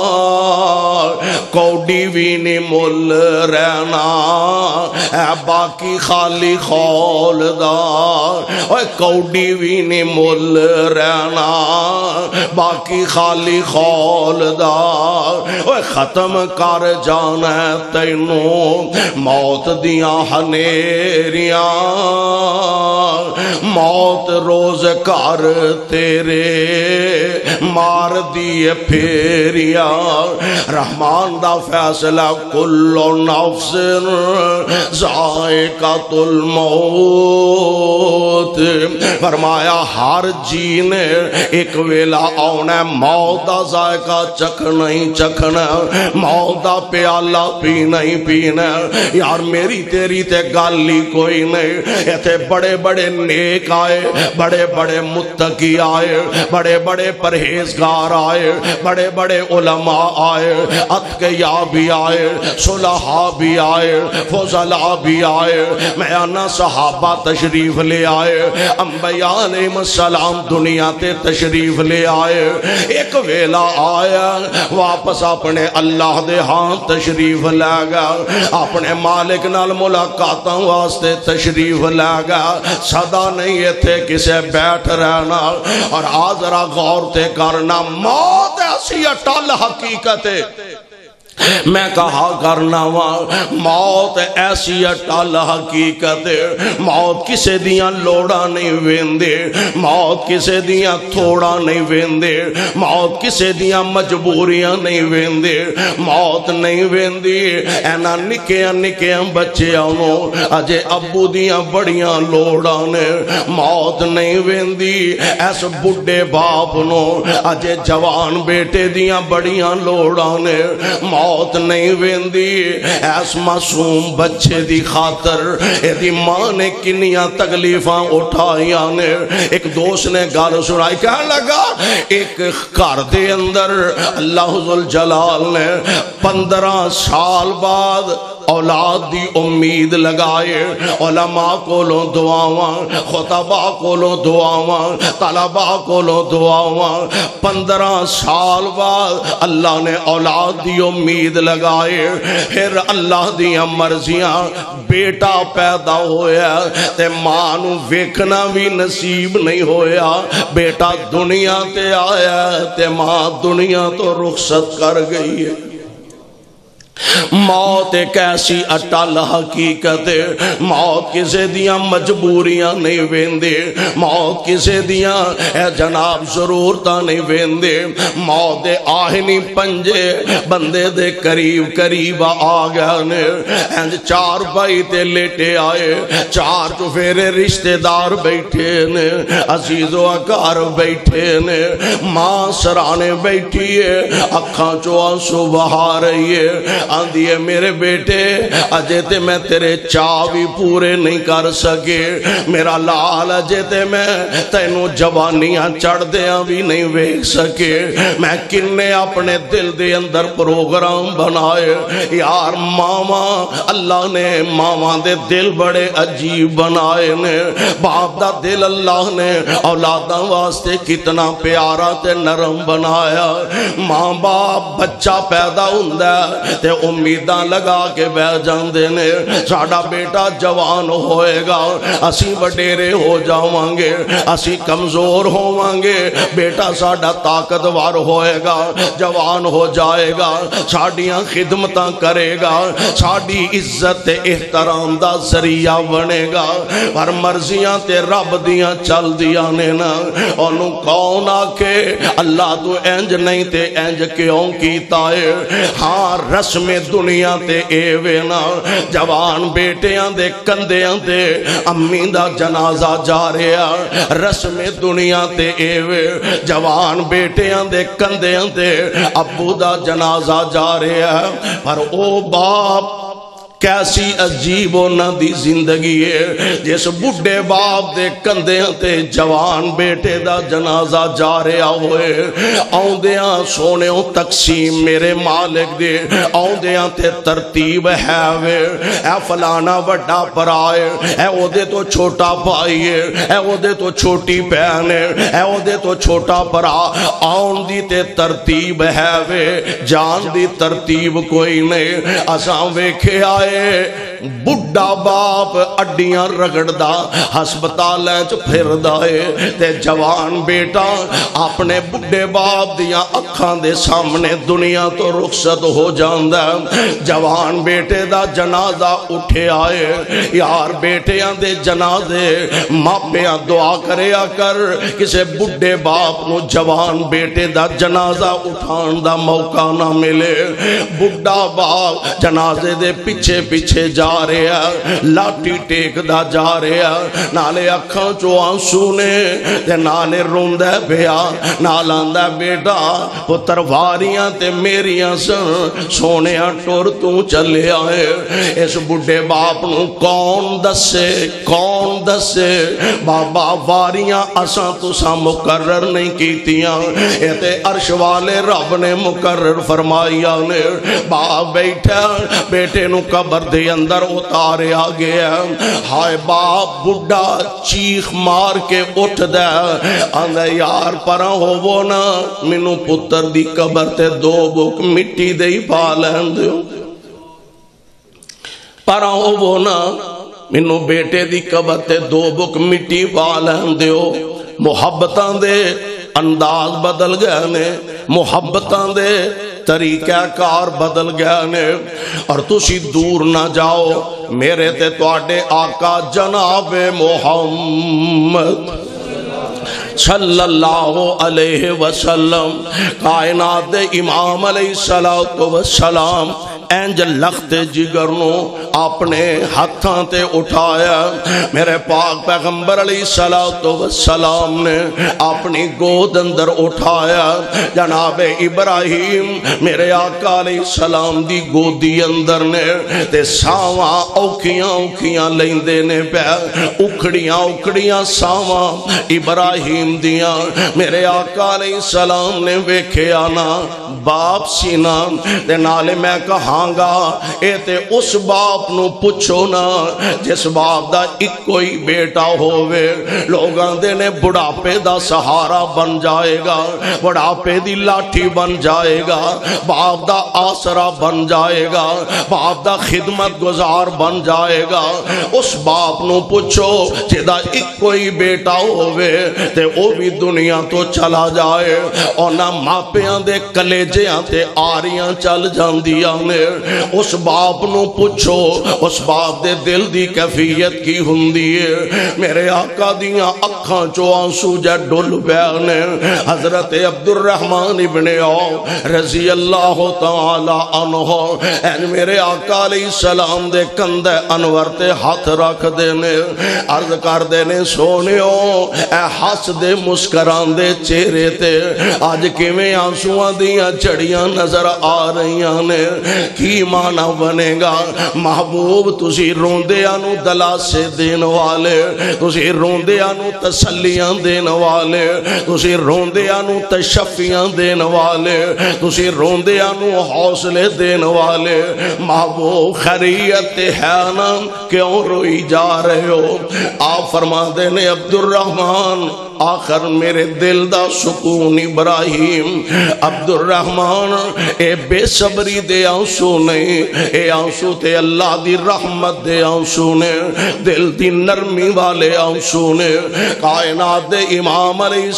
کوڈی بھی نہیں مل رہنا اے باقی خالی خولدار، اوہ کوڈی بھی نہیں مل رہنا باقی خالی خولدار، اوہ ختم کر جانا تینوں موت دیاں ہنیریاں، موت روز کر تیرے مار دیے پھیریاں۔ رحمان دا فیصلہ کل نفس ذائقۃ الموت، فرمایا ہر جی نے ایک ویلا آنا موت دا ذائقہ چکھنا ہی چکھنا، موت دا پیالہ پینا ہی پینا۔ یار میری تیری تے گالی کوئی نہیں، ایتھے بڑے بڑے نیک آئے، بڑے بڑے متقی آئے، بڑے بڑے پرہیزگار آئے، بڑے بڑے علماء آئے، اتقیاء بھی آئے، صلحاء بھی آئے، فضلاء بھی آئے، میانا صحابہ تشریف لے آئے، انبیاء علیہ السلام دنیا تے تشریف لے آئے۔ ایک ویلا آیا واپس اپنے اللہ دے ہاں تشریف لے گا، اپنے مالک نال ملاقاتاں واسطے تشریف لے گا، صدا نہیں تھے کسے بیٹھ رہنا۔ اور آج ذرا غور تے کرنا موت ایسی اٹل حقیقت ہے میں کہا کرنا وا موت ایسی اٹل حقیقت، موت کسے دیاں لوڑا نہیں ویندے، موت کسے دیاں تھوڑا نہیں ویندے، موت کسے دیاں مجبوریاں نہیں ویندے، موت نہیں ویندی اینا نکیاں نکیاں بچیاں نو اجے ابو دیاں بڑیاں لوڑاں نے، موت نہیں ویندی ایس بڈھے باپ نو اجے جوان بیٹے دیاں بڑیاں لوڑاں نے، موت نہیں ویندی ایس معصوم بچے دی خاطر ایدی ماں نے کنیاں تکلیفاں اٹھائیاں نے۔ ایک دوست نے گال سنائی، کہنے لگا ایک گھر دے اندر اللہ ذوالجلال نے 15 سال بعد اولاد دی امید لگائے، علماء کولوں دعاواں، خطباء کولوں دعاواں، طلباء کولوں دعاواں، 15 سال بعد اللہ نے اولاد دی امید لگائے، پھر اللہ دیاں مرضیاں بیٹا پیدا ہویا تے ماں نو ویکھنا بھی نصیب نہیں ہویا، بیٹا دنیا تے آیا تے ماں دنیا تو رخصت کر گئی ہے۔ موت ایک ایسی اٹل حقیقت ہے، موت کسے دیاں مجبوریاں نہیں ویندے، موت کسے دیاں اے جناب ضرورتاں نہیں ویندے، موت دے آہنی پنجے بندے دے قریب قریب آ گئے نے، انج 4 بھائی تے لیٹے آئے، 4 چفیرے رشتہ دار بیٹھے نے، عزیز و اقارب بیٹھے نے، ماں سرانے بیٹھی ہے، اکھاں چو آنسو بہا رہی ہے، آندھی ہے میرے بیٹے اجے تے میں تیرے چاہ بھی پورے نہیں کر سکے، میرا لال اجے تے میں تینوں جوانیاں چڑھ دیاں بھی نہیں ویکھ سکے، میں کنے اپنے دل دے اندر پروگرام بنائے یار ماما، اللہ نے ماما دے دل بڑے عجیب بنائے نے، باپ دا دل اللہ نے اولاداں واسطے کتنا پیارا تے نرم بنایا، ماں باپ بچہ پیدا ہوندا تے امیداں لگا کے بہ جاندے نے، ساڈا بیٹا جوان ہوئے گا، اسی وڈیرے ہو جاواں گے، اسی کمزور ہوواں گے، بیٹا ساڈا طاقتور ہوئے گا، جوان ہو جائے گا، ساڈیاں خدمتاں کرے گا، ساڈی عزت احترام دا ذریعہ بنے گا، پر مرضیاں تے رب دیاں چل دیاں نے نا، انہوں کون آکے اللہ تو انج نہیں تے انج کیوں کیتا ہے، ہاں رسم دنیا تے ایوے نا، جوان بیٹیاں دے کندیاں تے امی دا جنازہ جا رہا، رسم دنیا تے ایوے جوان بیٹیاں دے کندیاں تے ابو دا جنازہ جا رہا، پر او باپ کیسی عجیب ہونا دی زندگی ہے، جس بڑھے باپ دے کندیاں تے جوان بیٹے دا جنازہ جا رہا ہوئے، آؤندیاں سونےوں تقسیم میرے مالک دے، آؤندیاں تے ترتیب ہے وے، اے فلانا وڈا پرائے، اے او دے تو چھوٹا بھائی ہے، اے او دے تو چھوٹی بہن ہے، اے او دے تو چھوٹا پرا، آؤن دی تے ترتیب ہے وے، جان دی ترتیب کوئی نہیں، اساں ویکھے آئے بڑھا باپ اڈیاں رگڑدا ہسپتالاں چ پھردا ہے تے جوان بیٹا اپنے بڑھے باپ دیاں اکھاں دے سامنے دنیا تو رخصت ہو جاندا ہے، جوان بیٹے دا جنازہ اٹھے آئے، یار بیٹیاں دے جنازے ماپیاں دعا کریا کر، کسے بڑھے باپ نو جوان بیٹے دا جنازہ اٹھان دا موقع نہ ملے، بڑھا باپ جنازے دے پیچھے پیچھے جا رہا، لاٹھی ٹیک دا جا رہا، نالے اکھاں چو آنسو نے نالے روندہ بیا، نالاندہ بیٹا پتر واریاں تے میریاں سن، سونیاں ٹور تو چلے آئے، اس بڑھے باپ نو کون دسے بابا واریاں اساں تساں مقرر نہیں کیتیاں، اے تے عرش والے رب نے مقرر فرمائیا نے، باپ بیٹھا بیٹے نو قبر دے اندر اتارے آگے، ہائے باپ بڑھا چیخ مار کے اٹھ دے، آندھے یار پرا ہو وہ نا، منو پتر دی قبر تے 2 بک مٹی دے ہی پا لین دیو، پرا ہو وہ نا، منو بیٹے دی قبر تے 2 بک مٹی پا لین دیو، محبتاں دے انداز بدل گئے نے، محبتاں دے طریقہ کار بدل گیا نے اور تسی دور نہ جاؤ میرے تے تواڈے آقا جناب محمد صلی اللہ علیہ وسلم کائنات دے امام علیہ السلام اینج لخت جگر نو اپنے ہاتھاں تے اٹھایا میرے پاک پیغمبر علیہ السلام نے اپنی گود اندر اٹھایا جناب ابراہیم میرے آقا علیہ السلام دی گودی اندر نے تے ساواں اوکھیاں لیندے نے پہ اکھڑیاں ساواں ابراہیم دیاں میرے آقا علیہ السلام نے ویکھیا نا باپ سینا تے نالے میں کہاں گا اے تے اس باپ نو پوچھو نا جس باپ دا ایک کوئی بیٹا ہووے لوگاں دے نے بڑھاپے دا سہارا بن جائے گا بڑھاپے دی لاٹھی بن جائے گا باپ دا آسرا بن جائے گا باپ دا خدمت گزار بن جائے گا اس باپ نو پوچھو جدا ایک کوئی بیٹا ہووے تے او بھی دنیا تو چلا جائے اور نہ ماپیاں دے کلیجیاں تے آریاں چل جاندیاں نے اس باپ نو پوچھو اس باپ دے دل دی کیفیت کی ہوندی ہے میرے آقا دیاں اکھاں چو آنسو جے ڈل بیانے حضرت عبد الرحمن ابن عوف رضی اللہ تعالی عنہ این میرے آقا علیہ السلام دے کندے انور تے ہاتھ رکھ دینے عرض کر دینے سونیو اے ہس دے مسکران دے چہرے تے آج کیویں آنسوਆਂ دیاں جڑیاں نظر آ رہیاں نے کی معنی بنے گا محبوب تسی روندیاں نو دلاسے دین والے تسی روندیاں نو تسلیاں دین والے تسی روندیاں نو تشفیاں دین والے تسی روندیاں نو حوصلے دین والے محبوب خیریت ہے نا کیوں روئی جا رہے ہو آپ فرما دینے عبد الرحمن آخر میرے دل دا سکون ابراہیم عبد الرحمن اے بے صبری دے آنسو نہیں اے آنسو تے اللہ دی رحمت دے آنسو نے دل دی نرمی والے آنسو نے کائنات دے امام علیہ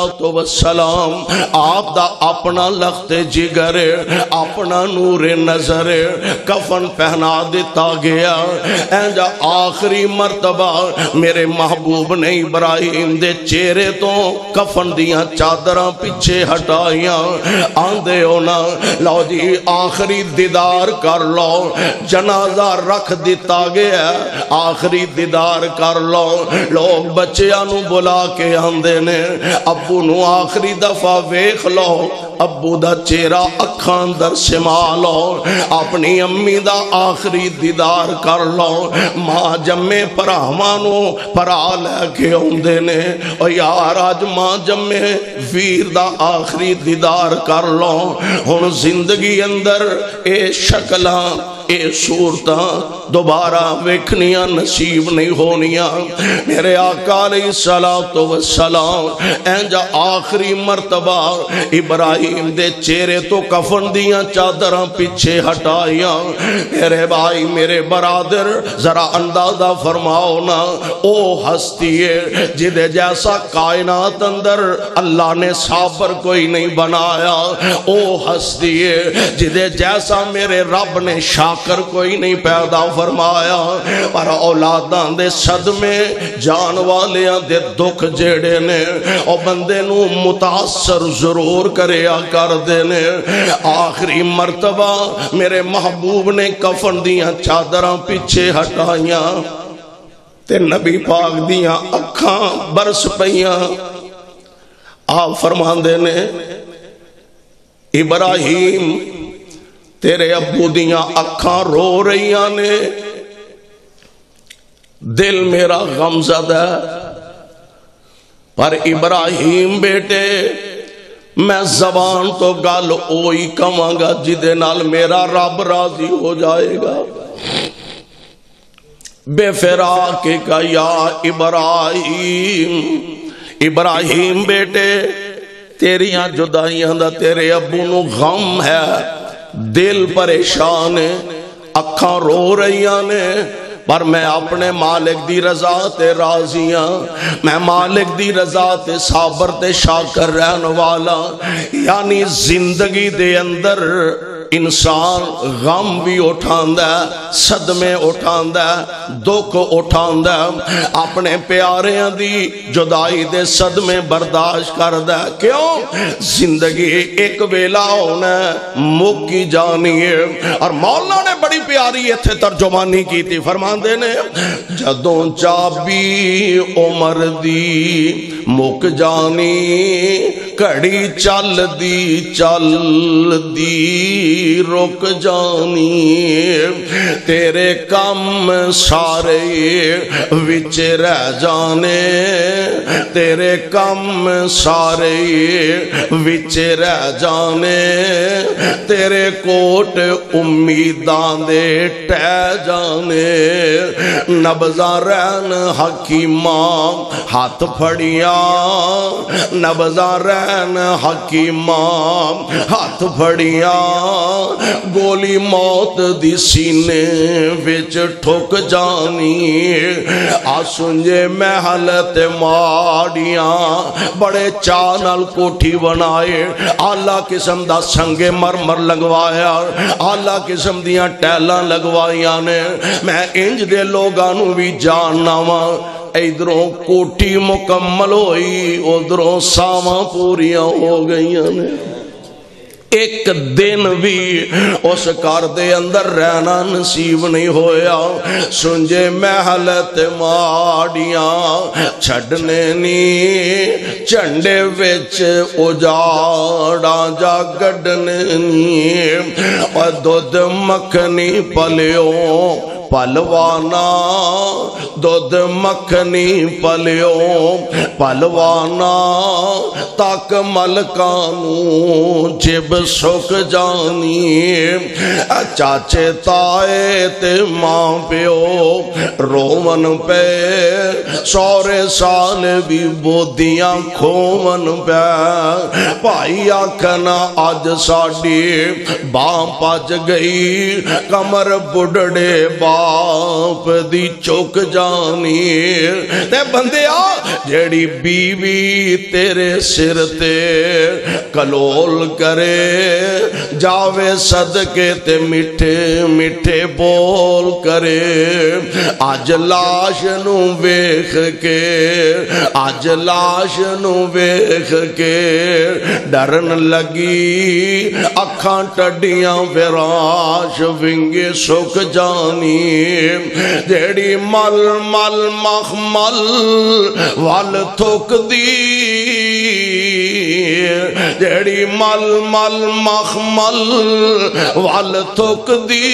السلام آپ دا اپنا لخت جگر اپنا نور نظر کفن پہنا دیتا گیا اینجا آخری مرتبہ میرے محبوب نے ابراہیم دے چہرے تو کفن دیاں چادراں پیچھے ہٹائیاں آندے ہونا لو جی آخری دیدار کر لو جنازہ رکھ دیتا گیا آخری دیدار کر لو لوگ بچیاں نو بلا کے آندے نے ابو نو آخری دفعہ ویکھ لو ابو دا چہرہ اکھاں در سما لو اپنی امی دا آخری دیدار کر لو ماں جمے پراواں نو پرا لے کے آندے نے او یار آج ماں جمے ویر دا آخری دیدار کر لو ہن زندگی اندر اے شکلاں اے صورتاں دوبارہ ویکھنیاں نصیب نہیں ہونیاں میرے آقا علیہ السلام اینجا آخری مرتبہ ابراہیم دے چہرے تو کفن دیاں چادراں پیچھے ہٹائیاں میرے بھائی میرے برادر ذرا اندازہ فرماؤ نا او ہستی ہے جدے جیسا کائنات اندر اللہ نے صابر کوئی نہیں بنایا او ہستی ہے جدے جیسا میرے رب نے شاکر کوئی نہیں پیدا فرمایا پر اولاداں دے صدمے جان والیاں دے دکھ جیڑے نے او بندے نو متاثر ضرور کریا کر دینے آخری مرتبہ میرے محبوب نے کفن دیاں چادراں پیچھے ہٹائیاں تے نبی پاک دیاں اکھاں برس پئیاں آپ فرمان دینے ابراہیم تیرے ابو دیاں اکھاں رو رہیاں نے دل میرا غم زدہ پر ابراہیم بیٹے میں زبان تو گل اوئی کماں گا جدے نال میرا رب راضی ہو جائے گا بے فراق کا یا ابراہیم بیٹے تیریاں جدائیاں دا تیرے ابو نو غم ہے دل پریشان ہے اکھاں رو رہیاں نے پر میں اپنے مالک دی رضا تے راضی ہاں، میں مالک دی رضا تے صابر تے شاکر رہن والا۔ یعنی زندگی دے اندر انسان غم بھی اٹھاندا ہے، صدمے اٹھاندا ہے، دکھ اٹھاندا ہے، اپنے پیاریاں دی جدائی دے صدمے برداشت کردا ہے۔ کیوں؟ زندگی ایک ویلا ہونا ہے، مکی جانی ہے۔ اور مولا نے بڑی پیاری ایتھے ترجمانی کی تھی، فرماندے نے جدوں چابی عمر دی مک جانی، کڑی چل دی رک جانی، تیرے کم سارے وچ رہ جانے، تیرے کم سارے وچ رہ جانے، تیرے کوٹ امیداں دے ٹہ جانے۔ نبضاں رہن حکیماں ہاتھ پھڑیاں، نبضاں رہن حکیماں ہاتھ پھڑیاں، گولی موت دی سینے وچ ٹھک جانی۔ آسنجے محل تے ماڑیاں، بڑے چاہ نال کوٹھی بنائے، اعلیٰ قسم دا سنگے مرمر لگوایا، اعلیٰ قسم دیاں ٹیلاں لگوائیاں نے۔ میں انج دے لوگاں نو بھی جاننا وا، ادھروں کوٹھی مکمل ہوئی، ادھروں ساواں پوریاں ہو گئیاں نے۔ ایک دن بھی اس گھر دے اندر رہنا نصیب نہیں ہویا۔ سنجے محل تے ماڑیاں چھڈنے نی، چنڈے وچ اجاڑاں جا گڈنے نی، اور دودھ مکھنی پلیوں پلوانا، دودھ مکھنی پلیوں پلوانا، تاک ملکانوں جب سک جانی۔ چاچے تائے تے ماں پیو رومن پہ، سورے سال بھی بودیاں کھومن پہ، بھائی آکھنا آج ساڑی باں پاج گئی، کمر بڑھڑے باپ دی چوک جانی۔ تے بندیا جیڑی بیوی تیرے سر تے کلول کرے، جاوے صدقے تے میٹھے میٹھے بول کرے، آج لاش نو ویکھ کے، آج لاش نو ویکھ کے ڈرن لگی، اکھاں ٹڈیاں ویراش ونگے سک جانی۔ جیڑی مل مل مخمل وال تھوک دی، جیڑی مل مل مخمل وال تھوک دی،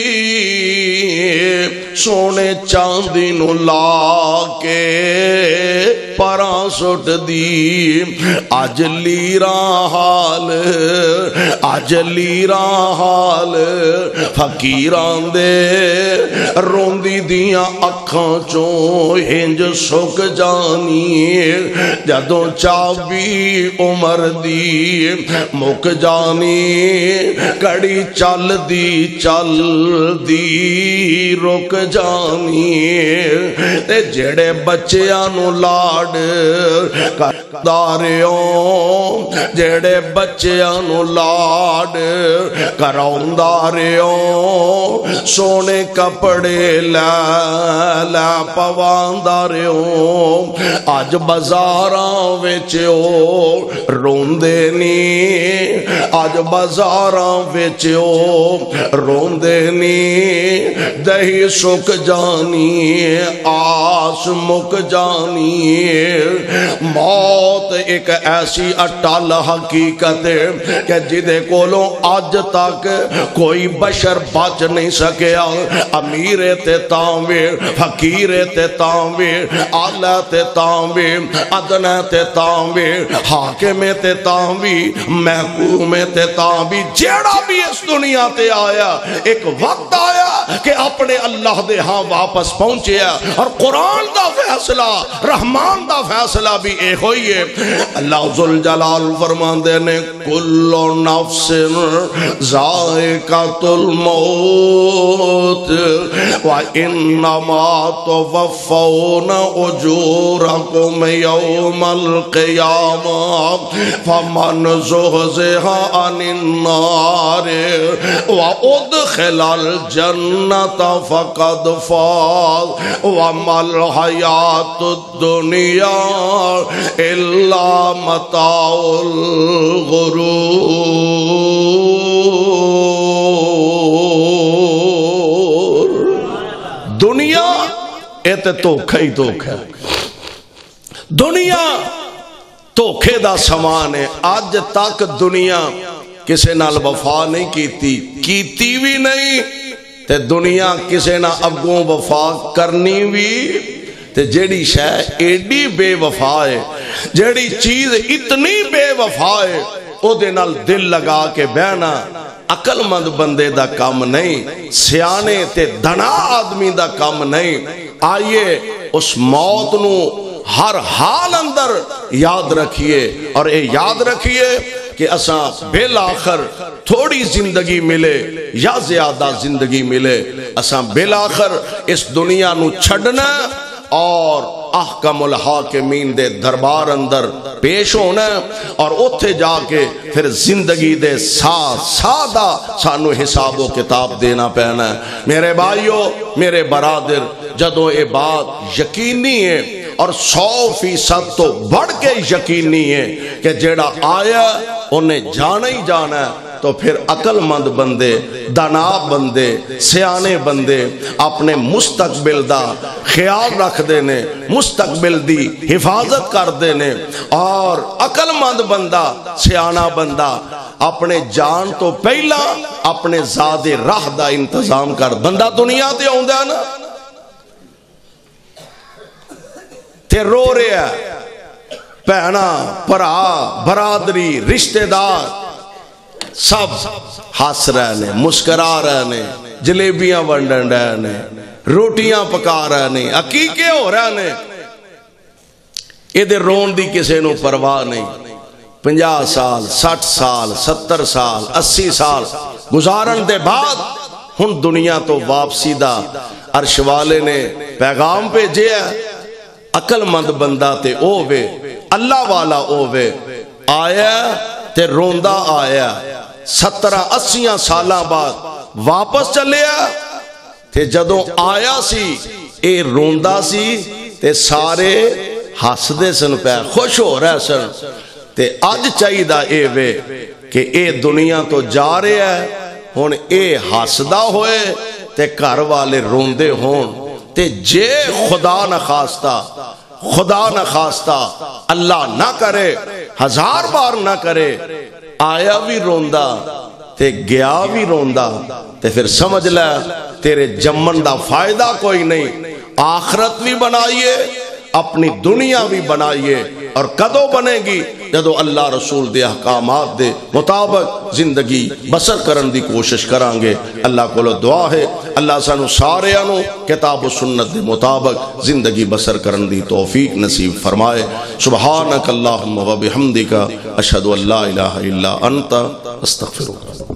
سونے چاندی نو لا کے پراں سٹ دی۔ اج لیراں حال، اج لیراں حال فقیراں دے، روندی دیاں اکھاں چوں ہنج سک جانی۔ جدوں چابی عمر دی مک جانی، کڑی چل دی رک جانی۔ تے جڑے بچیاں نو لاڈ کرداریوں، جڑے بچیاں نو لاڈ کراؤنداریوں، سونے کپڑے لے پوانداریوں، آج بازاراں وچ او روندے نی، آج بازاراں وچ او روندے نی، دہی سک جانی، آس مک جانی۔ موت ایک ایسی اٹل حقیقت ہے کہ جدے کولوں آج تک کوئی بشر بچ نہیں سکیا۔ امیر تے تانوے، فقیر تے تانوے، اعلی تے تانوے، ادنا تے تانوے، حاکم تے تانوی، محکوم تے تانوی، جیڑا بھی اس دنیا تے آیا، ایک وقت آیا کہ اپنے اللہ دے ہاں واپس پہنچے اور قرآن دا فیصلہ رحمان دا فیصلہ بھی اے ہوئی ہے۔ اللہ ذوالجلال فرماندے نے کل نفس ذائقۃ الموت وانما توفون اجورکم یوم القیامہ فمن زحزح عن النار وادخل الجنۃ فقد فاز وما الحیاۃ الدنیا الا متاع الغرور۔ دنیا ایتے دھوکھا ہی دھوکھا ہے، دنیا دھوکھے دا سامان ہے۔ آج تک دنیا کسے نال وفا نہیں کیتی بھی نہیں تے دنیا کسے نہ اگوں وفا کرنی بھی تے جیڑی شے ایڈی بے وفا ہے، جیڑی چیز اتنی بے وفا ہے او دے نال دل لگا کے بہنا عقل مند بندے دا کام نہیں، سیانے تے دنا آدمی دا کام نہیں۔ آئیے اس موت نو ہر حال اندر یاد رکھیے اور اے یاد رکھیے کہ اساں بالآخر تھوڑی زندگی ملے یا زیادہ زندگی ملے، اساں بالآخر اس دنیا نو چھڑنا اور احکم الحاکمین دے دربار اندر پیش ہونا اور اتھے جا کے پھر زندگی دے سادہ سانو حساب و کتاب دینا پہنا ہے۔ میرے بھائیو، میرے برادر، جدوں اے بات یقینی ہے اور 100% تو بڑھ کے یقینی ہے کہ جیڑا آیا انہیں جانا ہی جانا ہے، تو پھر عقل مند بندے، دانا بندے، سیانے بندے اپنے مستقبل دا خیال رکھ دینے، مستقبل دی حفاظت کر دینے، اور عقل مند بندہ، سیانہ بندہ اپنے جان تو پہلا اپنے زاد راہ دا انتظام کر۔ بندہ دنیا تے آؤندا نا تے رو رہا ہے، پہنا پرا برادری رشتہ دار سب ہس رہے نے، مسکرا رہے نے، جلیبیاں ونڈن رہے نے، روٹیاں پکا رہے نے، عقیقے ہو رہے نے، ادھر رون دی کسے نو پرواہ نہیں۔ 50 سال 60 سال 70 سال 80 سال گزارن دے بعد ہن دنیا تو واپسی دا عرش والے نے پیغام بھیجے ہے۔ عقل مند بندہ تے اووے، اللہ والا اووے، آیا تے روندا آیا، 70-80 سالاں بعد واپس چلیا تے جدوں آیا سی اے روندا سی تے سارے ہس دے سن پہ خوش ہو رہے سن۔ تے اج چاہیدا اے وے کہ اے دنیا تو جا رہے ہے، ہن اے ہسدا ہوئے تے گھر والے روندے ہون، تے جے خدا نہ خواستہ اللہ نہ کرے، 1000 بار نہ کرے، آیا بھی روندا تے گیا بھی روندا، تے پھر سمجھ لے تیرے جمن دا فائدہ کوئی نہیں۔ آخرت بھی بنائیے، اپنی دنیا بھی بنائیے، اور کدو بنے گی جدو اللہ رسول دے احکامات دے مطابق زندگی بسر کرن دی کوشش کرانگے۔ اللہ کو دعا ہے اللہ سانو سارے انو کتاب و سنت دے مطابق زندگی بسر کرن دی توفیق نصیب فرمائے۔ سبحانک اللہم و بحمدک اشہدو ان لا الہ الا انت استغفرک۔